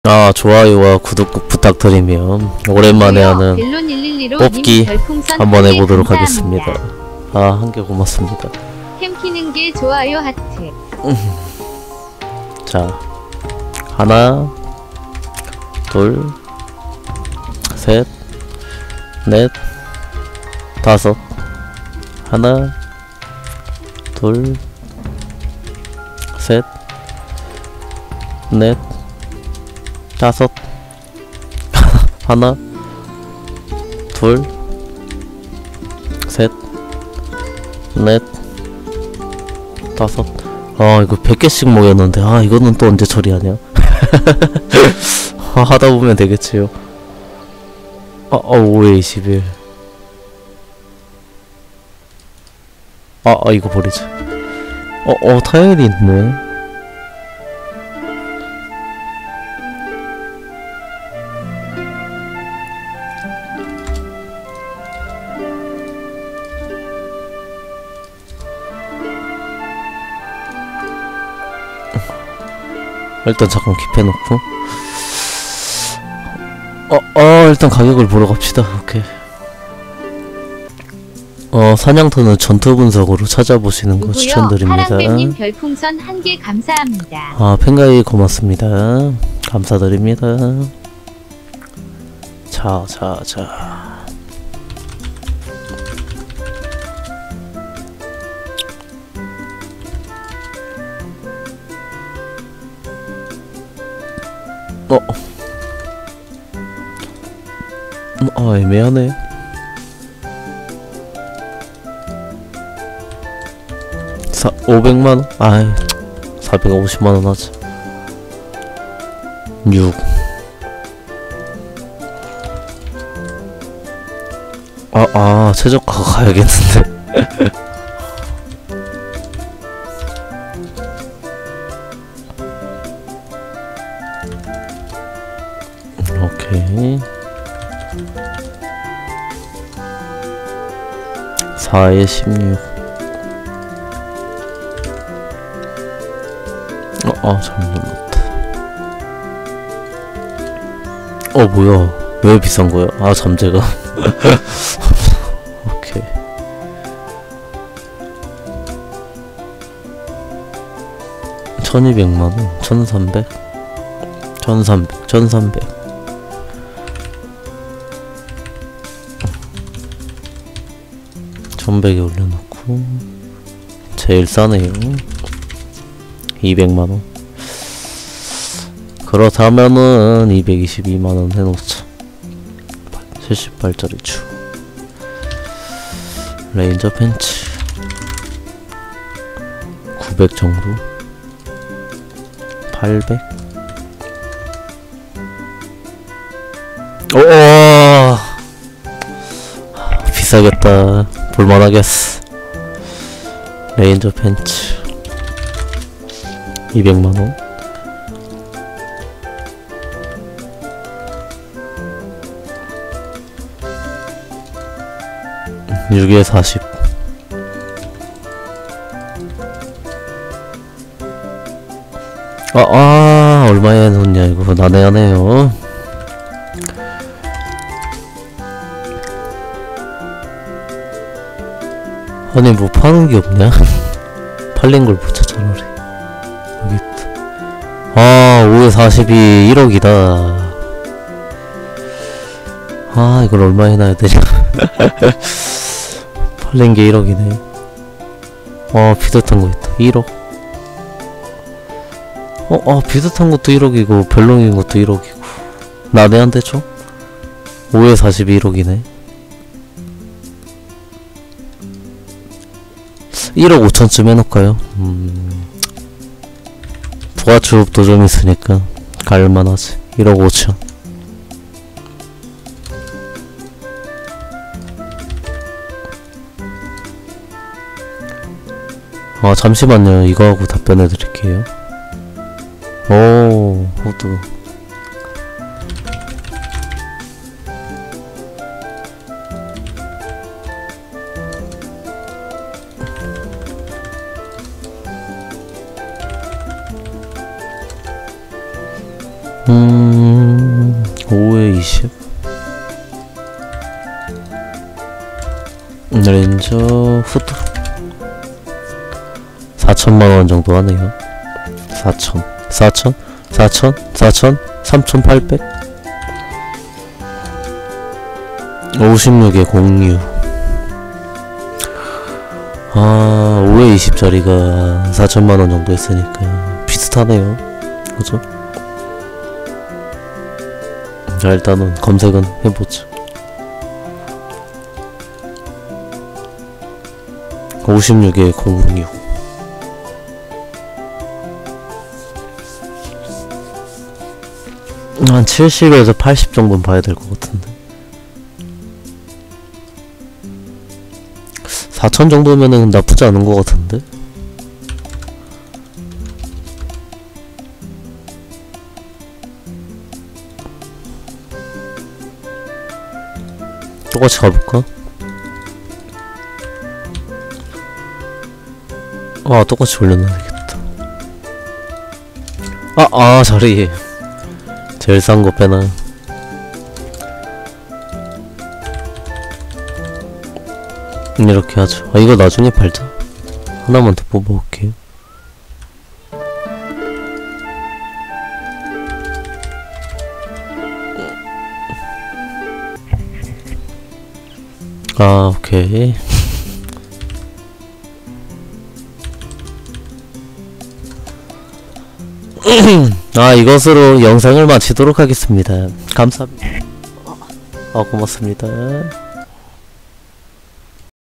좋아요와 구독 꼭 부탁드리며 오랜만에 하는 뽑기 한번 해보도록 하겠습니다. 한 개 고맙습니다. 캠 키는 게 좋아요 하트. 자, 하나, 둘, 셋, 넷, 다섯. 하나, 둘, 셋, 넷, 다섯. 하나, 둘, 셋, 넷, 다섯. 이거 100개씩 모였는데 이거는 또 언제 처리하냐. 하다보면 되겠지요. 5에 21. 이거 버리자. 타일이 있네. 일단 잠깐 킵해놓고 일단 가격을 보러 갑시다. 오케이. 사냥터는 전투 분석으로 찾아보시는 거 추천드립니다. 파랑뱀님 별풍선 1개 감사합니다. 팬가이 고맙습니다. 감사드립니다. 자. 애매하네. 500만원? 450만원 하자. 6. 최저가가 가야겠는데. 오케이. 4에 16. 잘못 눌렀다. 뭐야. 왜 비싼거야? 잠재가. 오케이. 1200만원. 1300. 1300. 1100에 올려놓고 제일 싸네요. 200만원. 그렇다면은 222만원 해놓자. 78짜리 추. 레인저 팬츠 900 정도. 800. 비싸겠다. 볼만하겠어. 레인저 팬츠 200만원. 음, 6에 40. 얼마에 놓냐 이거. 난해하네요. 아니 뭐 파는게 없냐? 팔린걸 보자 차라리. 여기 있다. 5에 40이 1억이다. 이걸 얼마에 놔야 되냐. 팔린게 1억이네. 비슷한 거 있다. 1억. 비슷한 것도 1억이고 별롱인 것도 1억이고 난해한데 좀? 5에 40이 1억이네 1억 5천쯤 해놓을까요? 부가출업도 좀 있으니까 갈만하지. 1억 5천. 잠시만요. 이거 하고 답변해드릴게요. 호두. 5에 20. 렌저 후드 4천만원 정도 하네요. 4천 3,800 56에 06. 5에 20짜리가 4천만원 정도 했으니까 비슷하네요. 그죠? 자, 일단은 검색은 해보죠. 56에 06. 한 70에서 80 정도는 봐야 될 것 같은데. 4천 정도면은 나쁘지 않은 것 같은데. 똑같이 가볼까? 똑같이 올려놔야 되겠다. 자리 제일 싼 거 빼놔. 이렇게 하죠. 이거 나중에 팔자. 하나만 더 뽑아올게요. 오케이. 이것으로 영상을 마치도록 하겠습니다. 감사합니다. 고맙습니다.